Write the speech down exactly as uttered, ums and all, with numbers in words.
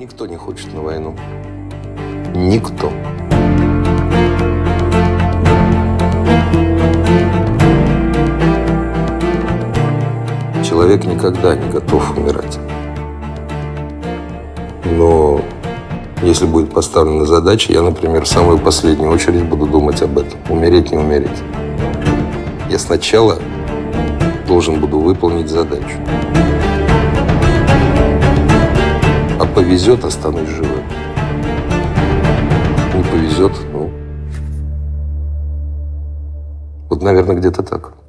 Никто не хочет на войну. Никто. Человек никогда не готов умирать. Но если будет поставлена задача, я, например, в самую последнюю очередь буду думать об этом. Умереть, не умереть. Я сначала должен буду выполнить задачу. А повезет, останусь живым. Не повезет, ну... Вот, наверное, где-то так.